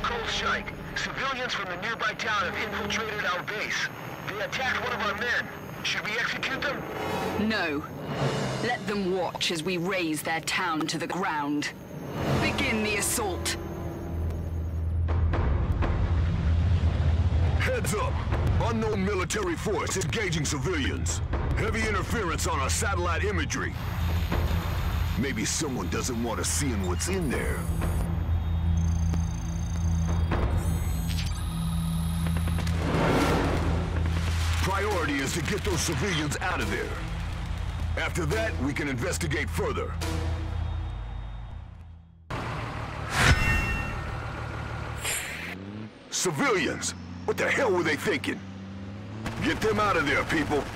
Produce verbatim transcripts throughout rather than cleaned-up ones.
Cold strike. Civilians from the nearby town have infiltrated our base. They attacked one of our men. Should we execute them? No. Let them watch as we raze their town to the ground. Begin the assault. Heads up! Unknown military force engaging civilians. Heavy interference on our satellite imagery. Maybe someone doesn't want us seeing what's in there. Priority is to get those civilians out of there. After that, we can investigate further. Civilians! What the hell were they thinking? Get them out of there, people!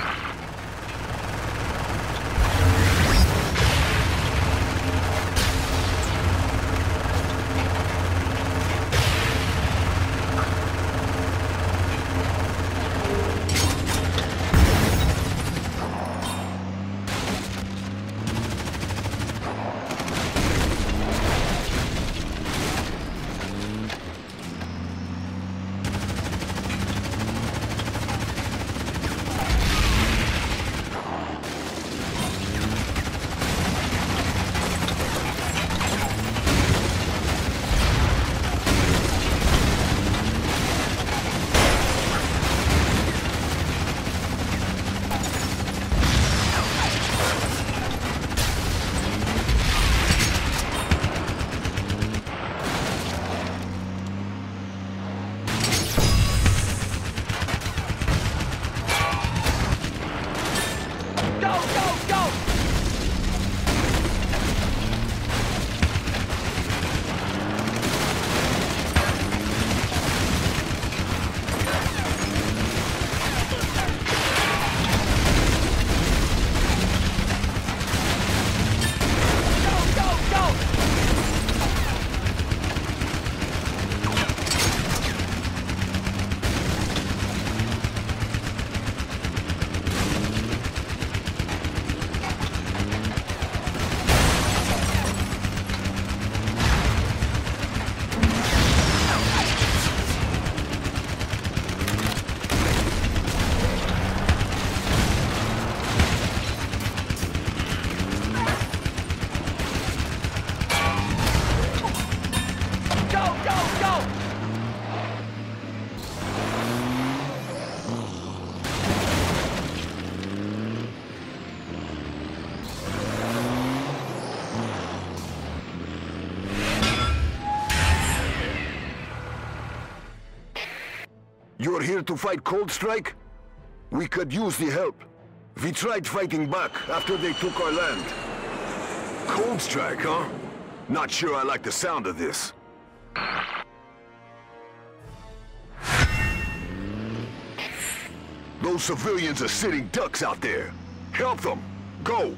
You're here to fight Cold Strike? We could use the help. We tried fighting back after they took our land. Cold Strike, huh? Not sure I like the sound of this. Those civilians are sitting ducks out there. Help them! Go!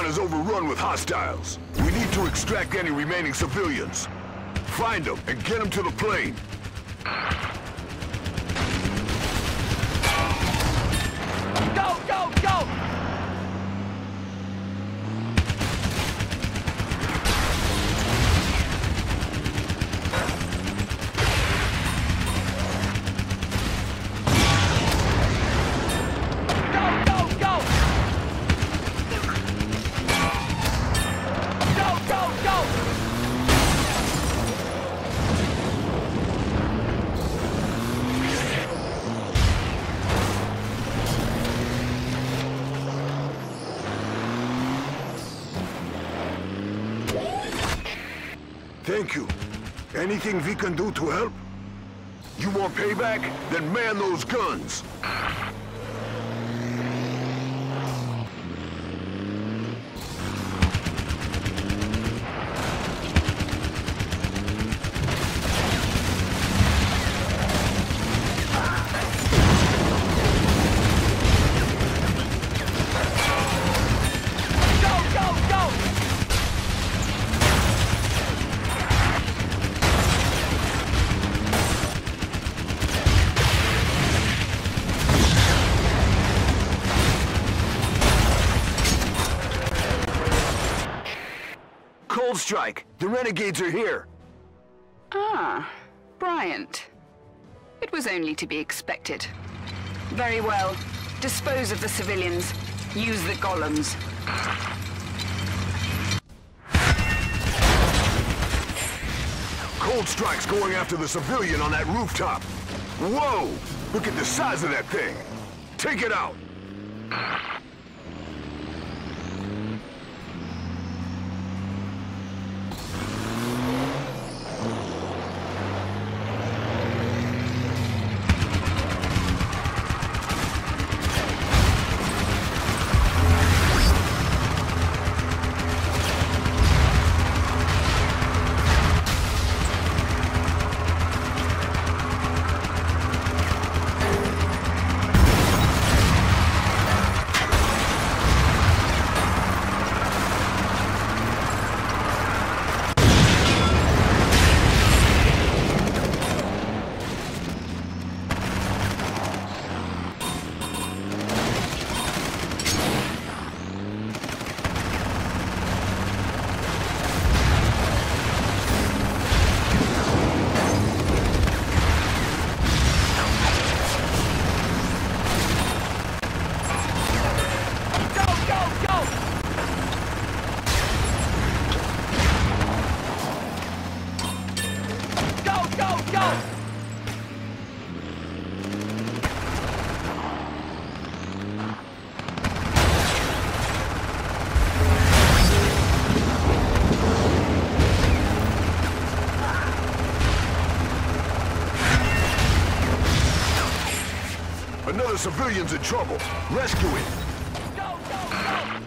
town is overrun with hostiles. We need to extract any remaining civilians. Find them and get them to the plane. Go, go, go! Thank you. Anything we can do to help? You want payback? Then man those guns! Cold Strike! The Renegades are here! Ah, Bryant. It was only to be expected. Very well. Dispose of the civilians. Use the golems. Cold Strike's going after the civilian on that rooftop. Whoa! Look at the size of that thing! Take it out! Another civilian's in trouble. Rescue him. Go, go, go!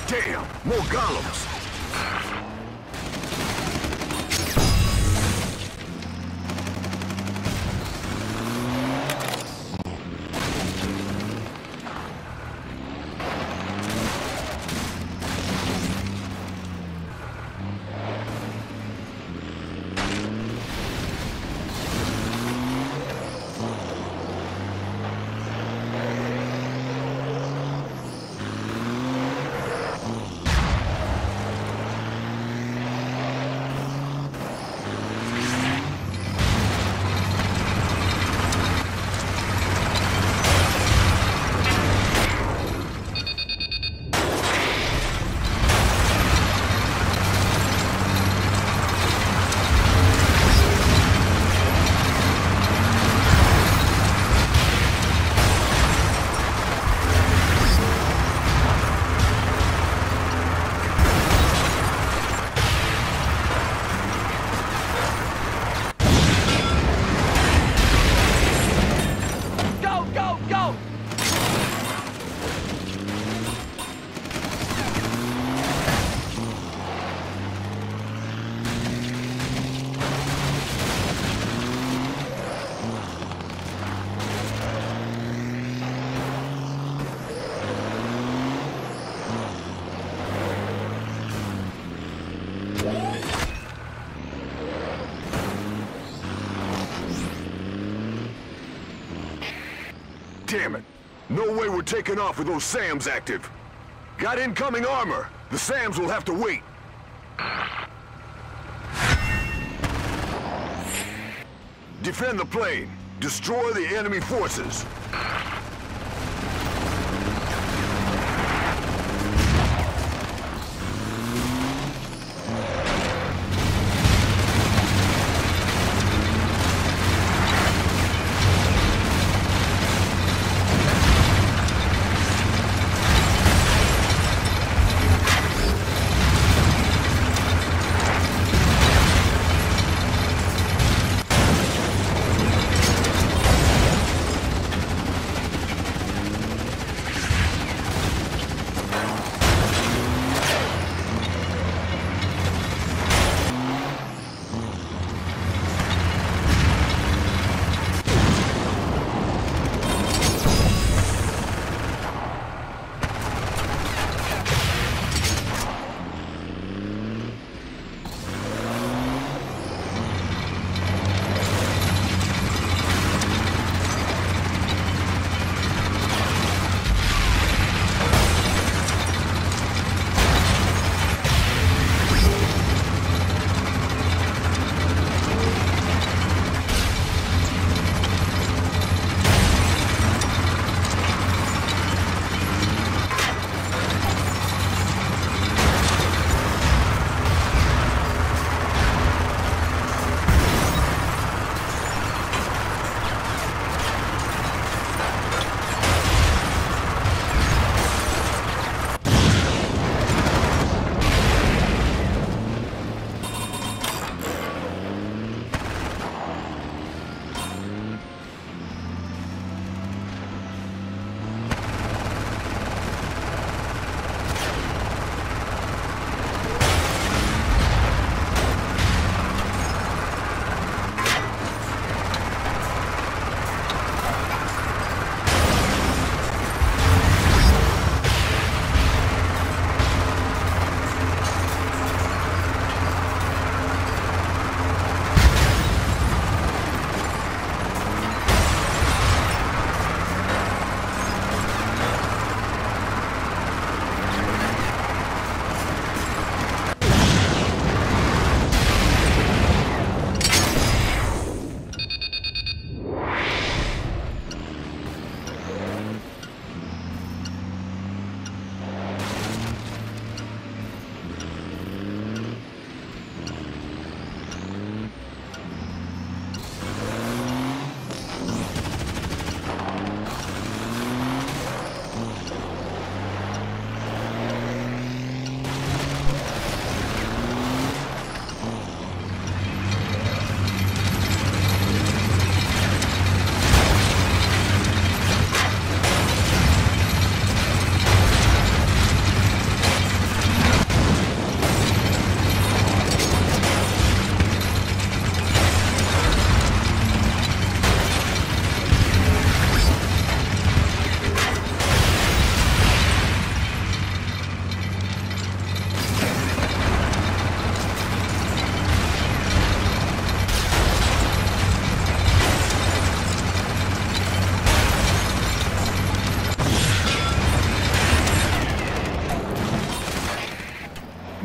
Damn, more golems. Damn it. No way we're taking off with those SAMs active. Got incoming armor. The SAMs will have to wait. Defend the plane. Destroy the enemy forces.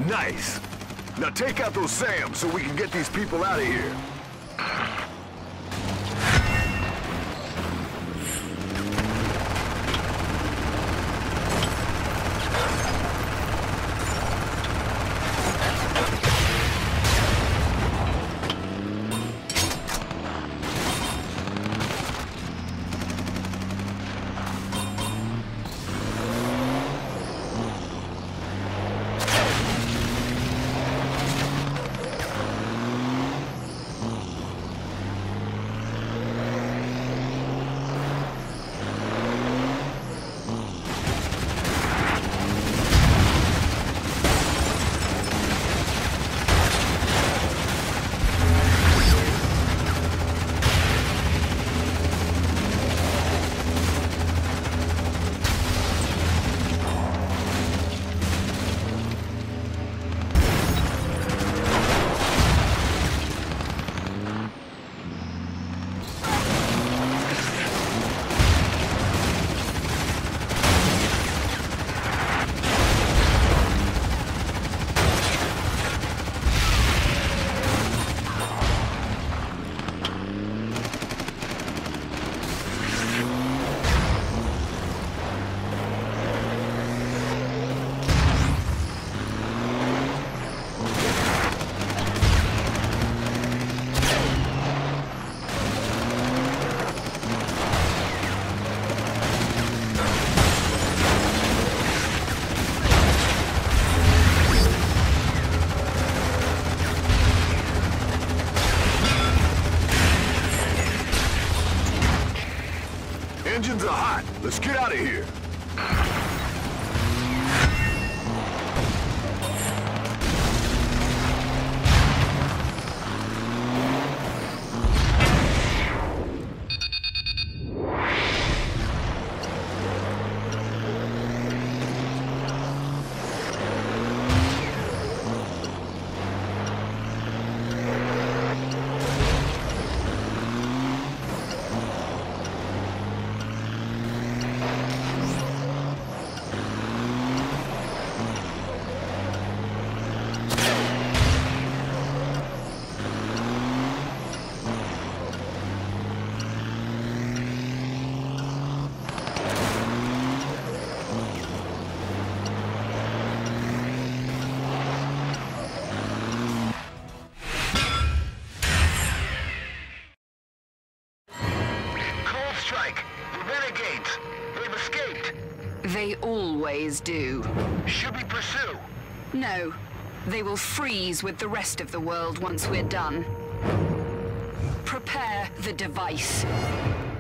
Nice. Now take out those SAMs so we can get these people out of here. Engines are hot. Let's get out of here. They always do. Should we pursue? No. They will freeze with the rest of the world once we're done. Prepare the device.